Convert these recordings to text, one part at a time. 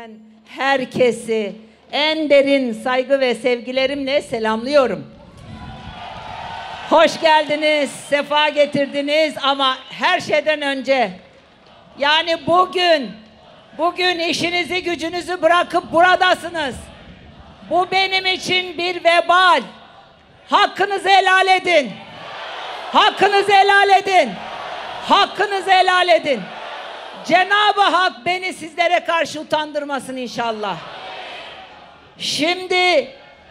Ben herkesi en derin saygı ve sevgilerimle selamlıyorum. Hoş geldiniz, sefa getirdiniz ama her şeyden önce yani bugün işinizi gücünüzü bırakıp buradasınız. Bu benim için bir vebal. Hakkınızı helal edin. Hakkınızı helal edin. Hakkınızı helal edin. Cenab-ı Hak beni sizlere karşı utandırmasın inşallah. Şimdi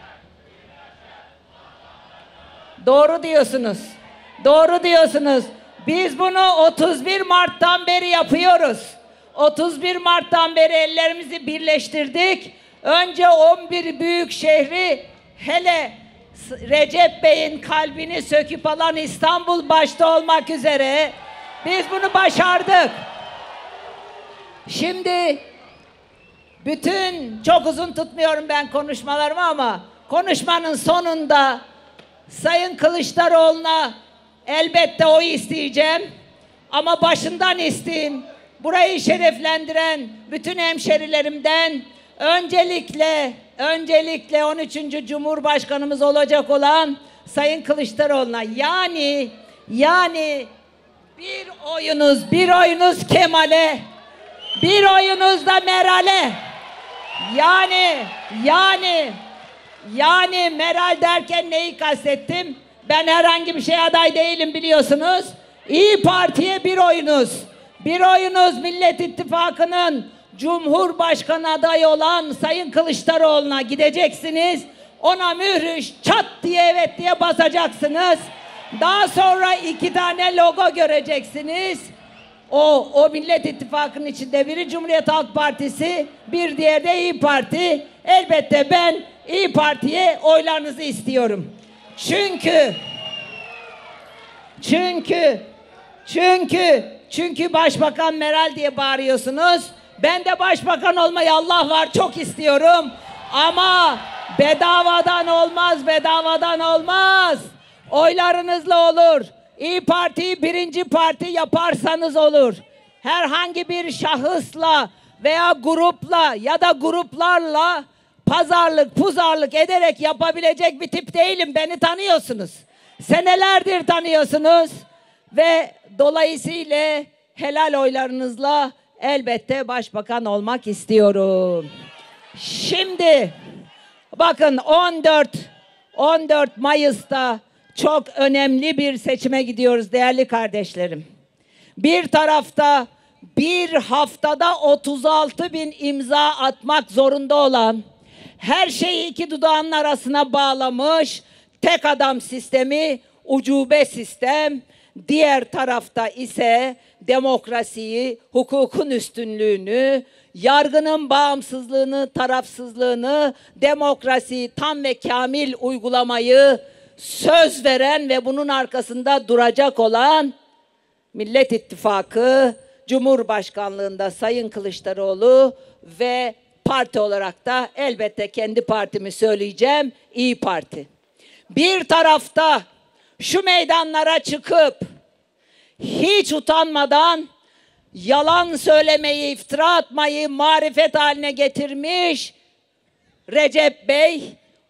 doğru diyorsunuz. Doğru diyorsunuz. Biz bunu 31 Mart'tan beri yapıyoruz. 31 Mart'tan beri ellerimizi birleştirdik. Önce 11 büyük şehri, hele Recep Bey'in kalbini söküp alan İstanbul başta olmak üzere biz bunu başardık. Şimdi çok uzun tutmuyorum ben konuşmalarımı ama konuşmanın sonunda Sayın Kılıçdaroğlu'na elbette oy isteyeceğim. Ama başından isteyeyim. Burayı şereflendiren bütün hemşerilerimden öncelikle 13. Cumhurbaşkanımız olacak olan Sayın Kılıçdaroğlu'na yani bir oyunuz Kemal'e, bir oyunuz da Meral'e. Yani Meral derken neyi kastettim? Ben herhangi bir şeye aday değilim biliyorsunuz. İYİ Parti'ye bir oyunuz. Bir oyunuz Millet İttifakı'nın Cumhurbaşkanı adayı olan Sayın Kılıçdaroğlu'na gideceksiniz. Ona mührü çat diye evet diye basacaksınız. Daha sonra 2 tane logo göreceksiniz. O Millet İttifakı'nın içinde biri Cumhuriyet Halk Partisi, bir diğeri de İYİ Parti. Elbette ben İYİ Parti'ye oylarınızı istiyorum. Çünkü Başbakan Meral diye bağırıyorsunuz. Ben de başbakan olmayı Allah var çok istiyorum. Ama bedavadan olmaz. Oylarınızla olur. İYİ Parti'yi birinci parti yaparsanız olur. Herhangi bir şahısla veya grupla ya da gruplarla pazarlık ederek yapabilecek bir tip değilim. Beni tanıyorsunuz. Senelerdir tanıyorsunuz. Ve dolayısıyla helal oylarınızla elbette başbakan olmak istiyorum. Şimdi bakın 14 Mayıs'ta çok önemli bir seçime gidiyoruz değerli kardeşlerim. Bir tarafta bir haftada 36.000 imza atmak zorunda olan, her şeyi 2 dudağının arasına bağlamış tek adam sistemi, ucube sistem. Diğer tarafta ise demokrasiyi, hukukun üstünlüğünü, yargının bağımsızlığını, tarafsızlığını, demokrasiyi tam ve kamil uygulamayı söz veren ve bunun arkasında duracak olan Millet İttifakı, Cumhurbaşkanlığında Sayın Kılıçdaroğlu ve parti olarak da elbette kendi partimi söyleyeceğim, İYİ Parti. Bir tarafta şu meydanlara çıkıp hiç utanmadan yalan söylemeyi, iftira atmayı marifet haline getirmiş Recep Bey,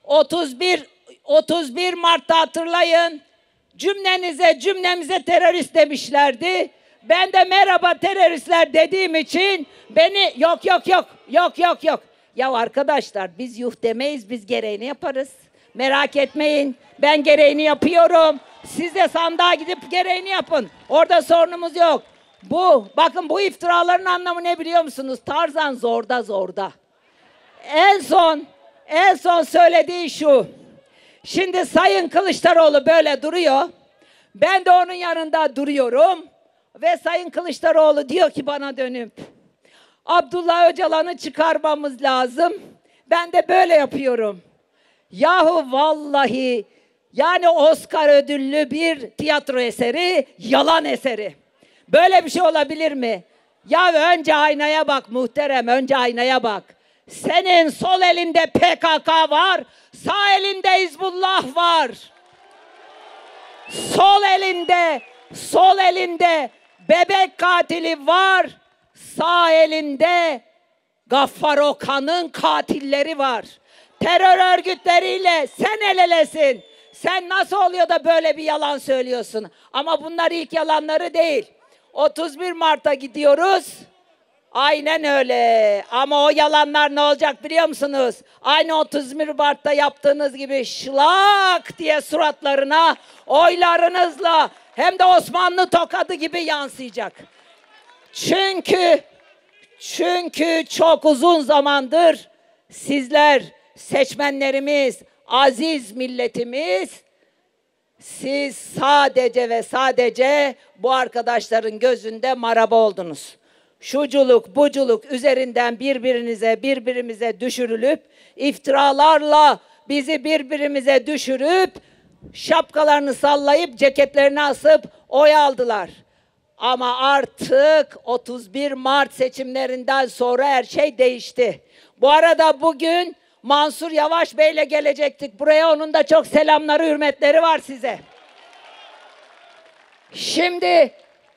31 Mart'ta hatırlayın, cümlemize terörist demişlerdi. Ben de merhaba teröristler dediğim için beni yok. Ya arkadaşlar biz yuh demeyiz, biz gereğini yaparız. Merak etmeyin, ben gereğini yapıyorum. Siz de sandığa gidip gereğini yapın. Orada sorunumuz yok. Bakın bu iftiraların anlamı ne biliyor musunuz? Tarzan zorda. En son söylediği şu. Şimdi Sayın Kılıçdaroğlu böyle duruyor. Ben de onun yanında duruyorum. Ve Sayın Kılıçdaroğlu diyor ki bana dönüp, Abdullah Öcalan'ı çıkarmamız lazım. Ben de böyle yapıyorum. Yahu vallahi yani Oscar ödüllü bir tiyatro eseri, yalan eseri. Böyle bir şey olabilir mi? Ya önce aynaya bak muhterem, önce aynaya bak. Senin sol elinde PKK var, sağ elinde Hizbullah var. Sol elinde bebek katili var, sağ elinde Gaffar Okan'ın katilleri var. Terör örgütleriyle sen el elesin. Sen nasıl oluyor da böyle bir yalan söylüyorsun? Ama bunlar ilk yalanları değil. 31 Mart'a gidiyoruz. Aynen öyle. Ama o yalanlar ne olacak biliyor musunuz? Aynı 31 Mart'ta yaptığınız gibi şlak diye suratlarına oylarınızla hem de Osmanlı tokadı gibi yansıyacak. Çünkü çok uzun zamandır sizler, seçmenlerimiz, aziz milletimiz, siz sadece ve sadece bu arkadaşların gözünde maraba oldunuz. Şuculuk, buculuk üzerinden birbirimize düşürülüp, iftiralarla bizi birbirimize düşürüp, şapkalarını sallayıp, ceketlerini asıp oy aldılar. Ama artık 31 Mart seçimlerinden sonra her şey değişti. Bu arada bugün Mansur Yavaş Bey'le gelecektik buraya. Onun da çok selamları, hürmetleri var size. Şimdi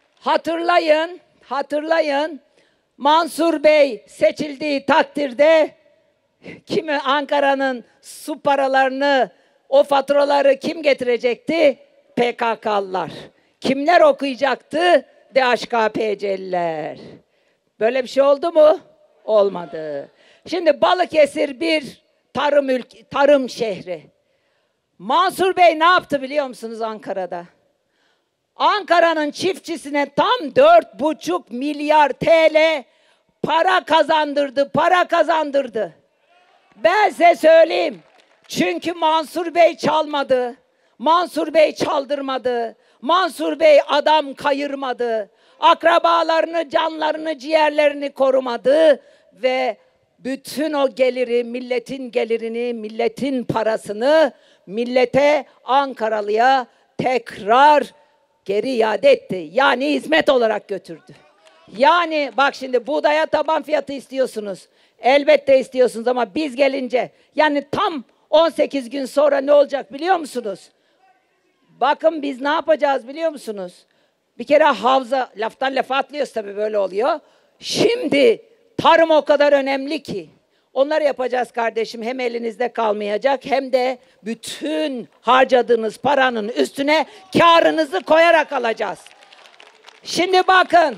hatırlayın. Mansur Bey seçildiği takdirde kimi Ankara'nın su paralarını, o faturaları kim getirecekti? PKK'lılar. Kimler okuyacaktı? DHKPC'liler. Böyle bir şey oldu mu? Olmadı. Şimdi Balıkesir bir tarım şehri. Mansur Bey ne yaptı biliyor musunuz Ankara'da? Ankara'nın çiftçisine tam 4,5 milyar TL para kazandırdı. Ben size söyleyeyim. Çünkü Mansur Bey çalmadı. Mansur Bey çaldırmadı. Mansur Bey adam kayırmadı. Akrabalarını, canlarını, ciğerlerini korumadı ve bütün o geliri, milletin gelirini, milletin parasını millete, Ankaralıya tekrar geri iade etti. Yani hizmet olarak götürdü. Yani bak şimdi buğdaya taban fiyatı istiyorsunuz. Elbette istiyorsunuz ama biz gelince yani tam 18 gün sonra ne olacak biliyor musunuz? Bakın biz ne yapacağız biliyor musunuz? Bir kere havza, laftan lafa atlıyoruz tabii böyle oluyor. Şimdi tarım o kadar önemli ki. Onları yapacağız kardeşim. Hem elinizde kalmayacak hem de bütün harcadığınız paranın üstüne kârınızı koyarak alacağız. Şimdi bakın.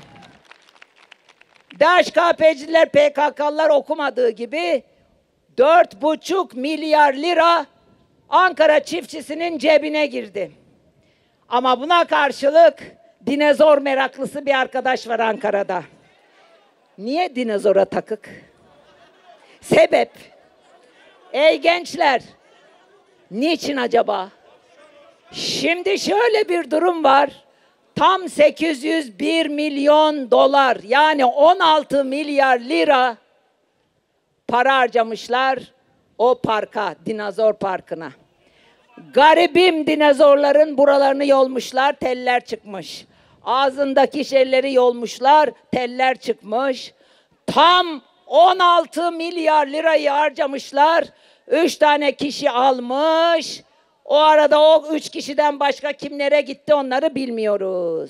DHKP'ciler, PKK'lılar okumadığı gibi 4,5 milyar lira Ankara çiftçisinin cebine girdi. Ama buna karşılık dinozor meraklısı bir arkadaş var Ankara'da. Niye dinozora takık? Sebep. Ey gençler, niçin acaba? Şimdi şöyle bir durum var. Tam 801 milyon dolar yani 16 milyar lira para harcamışlar o parka, dinozor parkına. Garibim dinozorların buralarını yolmuşlar, teller çıkmış. Ağzındaki şeyleri yolmuşlar, teller çıkmış. Tam 16 milyar lirayı harcamışlar. 3 tane kişi almış. O arada o 3 kişiden başka kimlere gitti onları bilmiyoruz.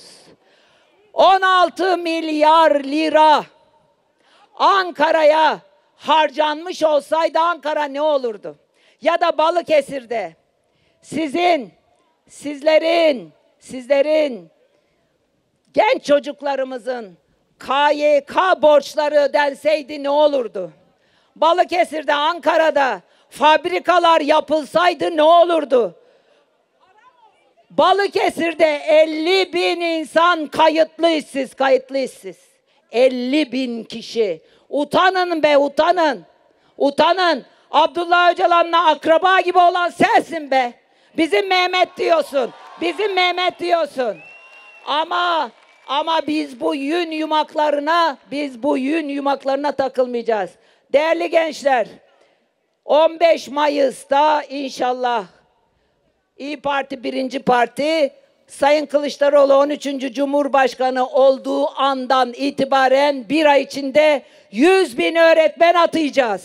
16 milyar lira Ankara'ya harcanmış olsaydı Ankara ne olurdu? Ya da Balıkesir'de sizlerin genç çocuklarımızın KYK borçları ödenseydi ne olurdu? Balıkesir'de, Ankara'da fabrikalar yapılsaydı ne olurdu? Balıkesir'de 50 bin insan kayıtlı işsiz. 50 bin kişi. Utanın be, utanın. Utanın. Abdullah Öcalan'la akraba gibi olan sensin be. Bizim Mehmet diyorsun. Bizim Mehmet diyorsun. Ama biz bu yün yumaklarına takılmayacağız. Değerli gençler, 15 Mayıs'ta inşallah İYİ Parti birinci parti, Sayın Kılıçdaroğlu 13. Cumhurbaşkanı olduğu andan itibaren bir ay içinde 100.000 öğretmen atayacağız.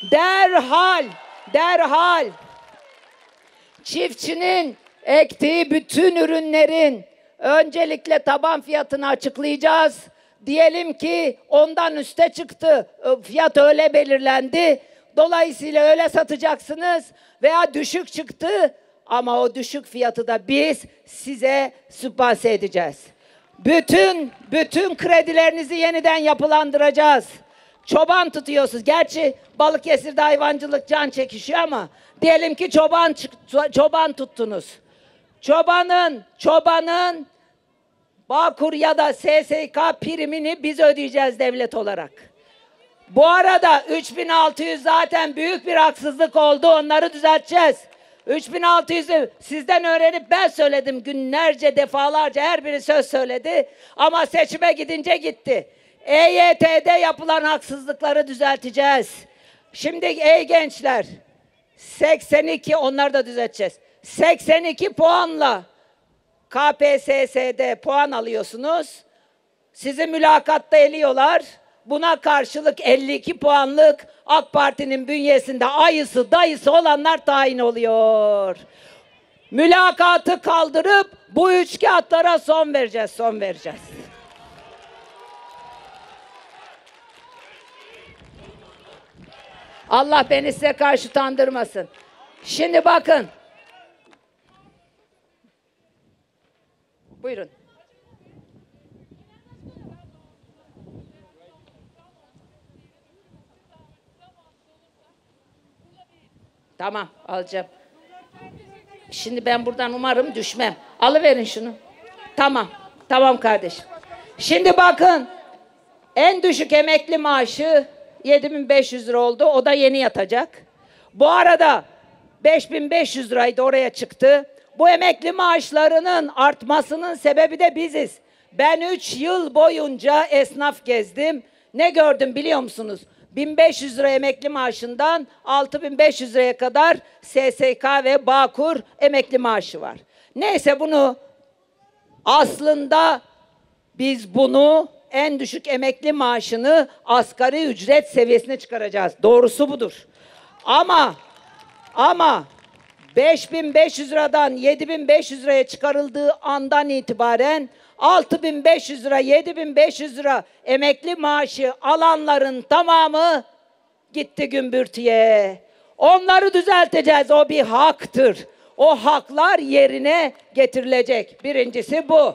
Derhal çiftçinin ektiği bütün ürünlerin öncelikle taban fiyatını açıklayacağız. diyelim ki ondan üste çıktı. Fiyat öyle belirlendi. Dolayısıyla öyle satacaksınız veya düşük çıktı ama o düşük fiyatı da biz size sübvanse edeceğiz. Bütün kredilerinizi yeniden yapılandıracağız. Çoban tutuyorsunuz. Gerçi Balıkesir'de hayvancılık can çekişiyor ama diyelim ki çoban tuttunuz. Çobanın Bağkur ya da SSK primini biz ödeyeceğiz devlet olarak. Bu arada 3600 zaten büyük bir haksızlık oldu. Onları düzelteceğiz. 3600'ü sizden öğrenip ben söyledim günlerce, defalarca her biri söz söyledi. Ama seçime gidince gitti. EYT'de yapılan haksızlıkları düzelteceğiz. Şimdi ey gençler, 82 onları da düzelteceğiz. 82 puanla KPSS'de puan alıyorsunuz. Sizi mülakatta eliyorlar. Buna karşılık 52 puanlık AK Parti'nin bünyesinde ayısı dayısı olanlar tayin oluyor. Mülakatı kaldırıp bu üçkağıtlara son vereceğiz. Allah beni size karşı utandırmasın. Şimdi bakın. Buyurun. Tamam, alacağım. Şimdi ben buradan umarım düşmem. Alıverin şunu. Tamam kardeşim. Şimdi bakın, en düşük emekli maaşı 7500 lira oldu. O da yeni yatacak. Bu arada 5500 liraydı, oraya çıktı. Bu emekli maaşlarının artmasının sebebi de biziz. Ben 3 yıl boyunca esnaf gezdim. Ne gördüm biliyor musunuz? 1500 lira emekli maaşından 6500 liraya kadar SSK ve Bağkur emekli maaşı var. Neyse aslında biz bunu en düşük emekli maaşını asgari ücret seviyesine çıkaracağız. Doğrusu budur. Ama 5500 liradan 7500 liraya çıkarıldığı andan itibaren 6500 lira, 7500 lira emekli maaşı alanların tamamı gitti gümbürtüye. Onları düzelteceğiz. O bir haktır. O haklar yerine getirilecek. Birincisi bu.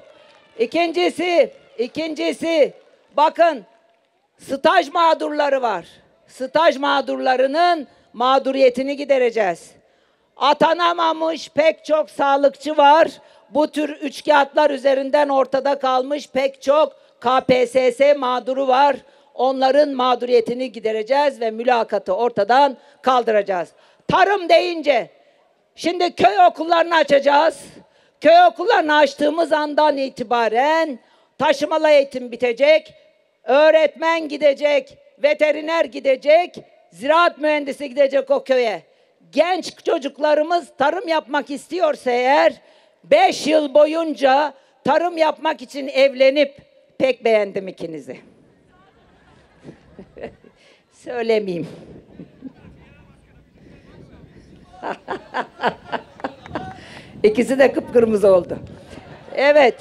İkincisi bakın, staj mağdurları var. Staj mağdurlarının mağduriyetini gidereceğiz. Atanamamış pek çok sağlıkçı var. Bu tür üçkağıtlar üzerinden ortada kalmış pek çok KPSS mağduru var. Onların mağduriyetini gidereceğiz ve mülakatı ortadan kaldıracağız. Tarım deyince, şimdi köy okullarını açacağız. Köy okullarını açtığımız andan itibaren taşımalı eğitim bitecek, öğretmen gidecek, veteriner gidecek, ziraat mühendisi gidecek o köye. Genç çocuklarımız tarım yapmak istiyorsa eğer 5 yıl boyunca tarım yapmak için evlenip, pek beğendim ikinizi. Söylemeyeyim. İkisi de kıpkırmızı oldu. Evet.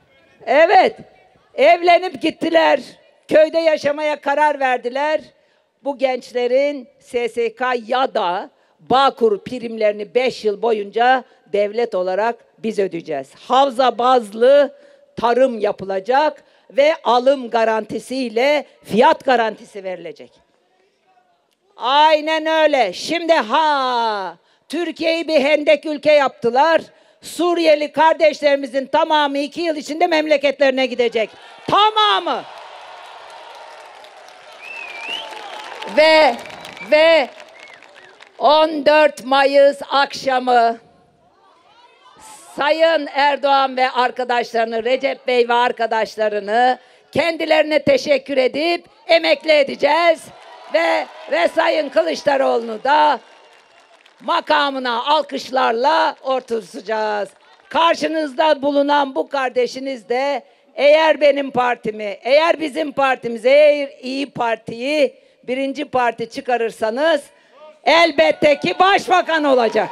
Evlenip gittiler. Köyde yaşamaya karar verdiler. Bu gençlerin SSK ya da Bağkur primlerini 5 yıl boyunca devlet olarak biz ödeyeceğiz. Havza bazlı tarım yapılacak ve alım garantisiyle fiyat garantisi verilecek. Aynen öyle. Şimdi Türkiye'yi bir hendek ülke yaptılar. Suriyeli kardeşlerimizin tamamı 2 yıl içinde memleketlerine gidecek. Tamamı. Ve 14 Mayıs akşamı Sayın Erdoğan ve arkadaşlarını, Recep Bey ve arkadaşlarını kendilerine teşekkür edip emekli edeceğiz ve Sayın Kılıçdaroğlu'nu da makamına alkışlarla oturtacağız. Karşınızda bulunan bu kardeşiniz de eğer benim partimi, eğer bizim partimizi, eğer İYİ Parti'yi birinci parti çıkarırsanız elbette ki başbakan olacak.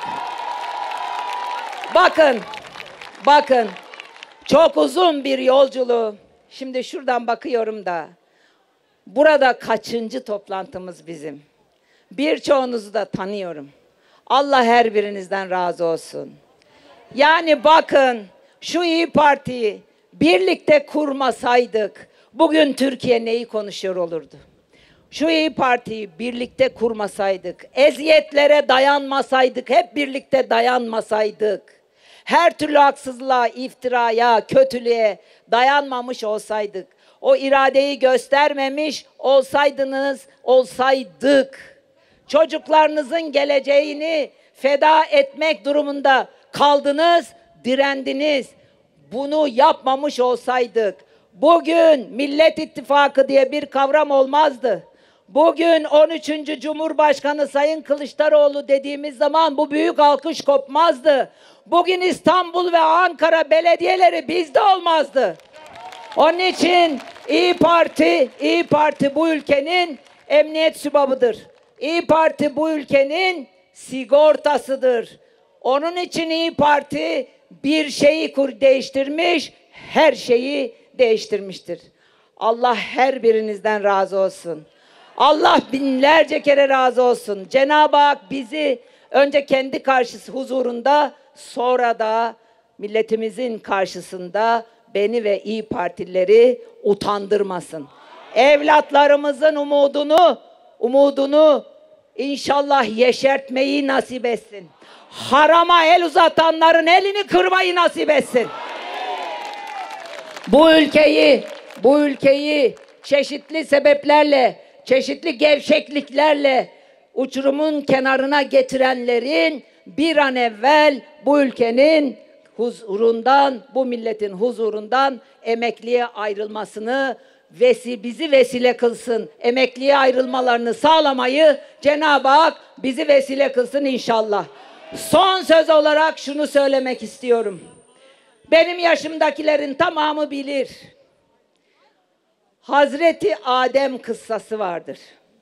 Bakın, çok uzun bir yolculuğu. şimdi şuradan bakıyorum da burada kaçıncı toplantımız bizim? Birçoğunuzu da tanıyorum. Allah her birinizden razı olsun. Yani bakın şu İYİ Parti'yi birlikte kurmasaydık bugün Türkiye neyi konuşuyor olurdu? Şu İYİ Parti'yi birlikte kurmasaydık, eziyetlere dayanmasaydık, hep birlikte dayanmasaydık, her türlü haksızlığa, iftiraya, kötülüğe dayanmamış olsaydık, o iradeyi göstermemiş olsaydık, çocuklarınızın geleceğini feda etmek durumunda kaldınız, direndiniz. Bunu yapmamış olsaydık, bugün Millet İttifakı diye bir kavram olmazdı. Bugün 13. Cumhurbaşkanı Sayın Kılıçdaroğlu dediğimiz zaman bu büyük alkış kopmazdı. Bugün İstanbul ve Ankara belediyeleri bizde olmazdı. Onun için İYİ Parti bu ülkenin emniyet sübabıdır. İYİ Parti bu ülkenin sigortasıdır. Onun için İYİ Parti bir şeyi değiştirmiş, her şeyi değiştirmiştir. Allah her birinizden razı olsun. Allah binlerce kere razı olsun. Cenab-ı Hak bizi önce kendi huzurunda, sonra da milletimizin karşısında beni ve İYİ Partilileri utandırmasın. Evlatlarımızın umudunu inşallah yeşertmeyi nasip etsin. Harama el uzatanların elini kırmayı nasip etsin. Bu ülkeyi çeşitli sebeplerle, çeşitli gevşekliklerle uçurumun kenarına getirenlerin bir an evvel bu ülkenin huzurundan, bu milletin huzurundan emekliye ayrılmasını bizi vesile kılsın. Emekliye ayrılmalarını sağlamayı Cenab-ı Hak bizi vesile kılsın inşallah. Son söz olarak şunu söylemek istiyorum. Benim yaşımdakilerin tamamı bilir. Hazreti Adem kıssası vardır.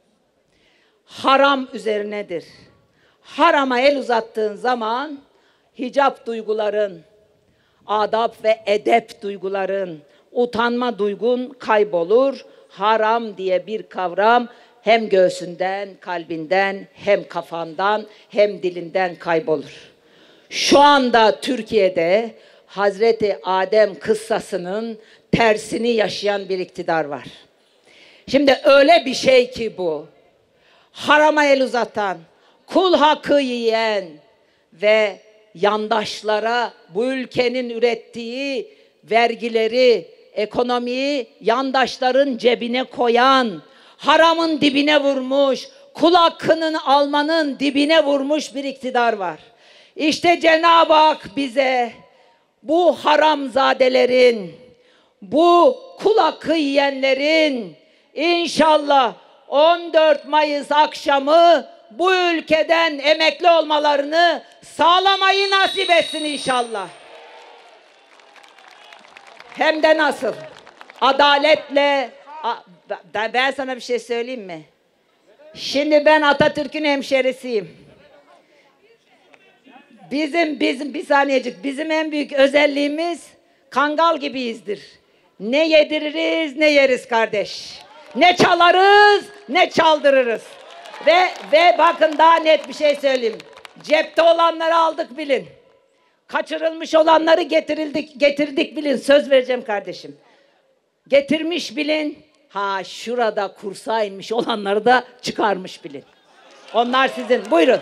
Haram üzerinedir. Harama el uzattığın zaman hicap duyguların, adab ve edep duyguların, utanma duygun kaybolur. Haram diye bir kavram hem göğsünden, kalbinden, hem kafandan, hem dilinden kaybolur. Şu anda Türkiye'de Hazreti Adem kıssasının tersini yaşayan bir iktidar var. Şimdi öyle bir şey ki bu. Harama el uzatan, kul hakkı yiyen ve yandaşlara bu ülkenin ürettiği vergileri, ekonomiyi yandaşların cebine koyan, haramın dibine vurmuş, kul hakkının almanın dibine vurmuş bir iktidar var. İşte Cenab-ı Hak bize bu haramzadelerin, bu kul hakkı yiyenlerin inşallah 14 Mayıs akşamı bu ülkeden emekli olmalarını sağlamayı nasip etsin inşallah. Hem de nasıl? Adaletle. Ben sana bir şey söyleyeyim mi? Şimdi ben Atatürk'ün hemşerisiyim. Bizim bir saniyecik, bizim en büyük özelliğimiz kangal gibiyizdir. Ne yediririz ne yeriz kardeş. Ne çalarız ne çaldırırız. Ve bakın daha net bir şey söyleyeyim. Cepte olanları aldık bilin. Kaçırılmış olanları getirdik bilin. Söz vereceğim kardeşim. Getirmiş bilin. Ha şurada kursağa inmiş olanları da çıkarmış bilin. Onlar sizin. Buyurun.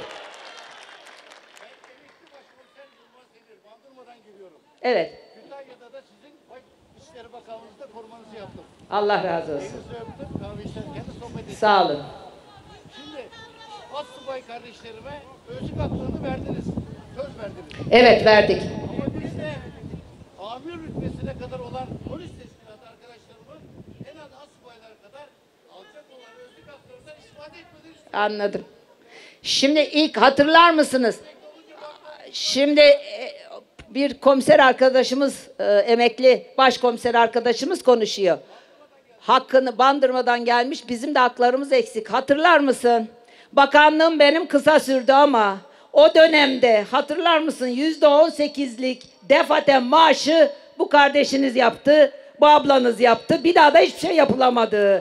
Evet. Kütahya'da da sizin İçişleri Bakanlığı'nda korumanızı yaptım. Allah razı olsun. Elinizi öptüm, kahve içerken de sohbet ettim. Sağ olun. Şimdi astsubay kardeşlerime özlük haklarını verdiniz. Söz verdiniz. Evet verdik. Ama biz de amir rütbesine kadar olan polis teşkilatı arkadaşlarımın en az astsubaylar kadar alacak olan özlük haklarından istifade etmediğini istiyorum. Anladım. Şimdi ilk hatırlar mısınız? Şimdi bir komiser arkadaşımız, emekli başkomiser arkadaşımız konuşuyor. Hakkını Bandırma'dan gelmiş, bizim de haklarımız eksik. Hatırlar mısın? Bakanlığım benim kısa sürdü ama o dönemde hatırlar mısın %18'lik defaten maaşı bu kardeşiniz yaptı. Bu ablanız yaptı. Bir daha da hiçbir şey yapılamadı.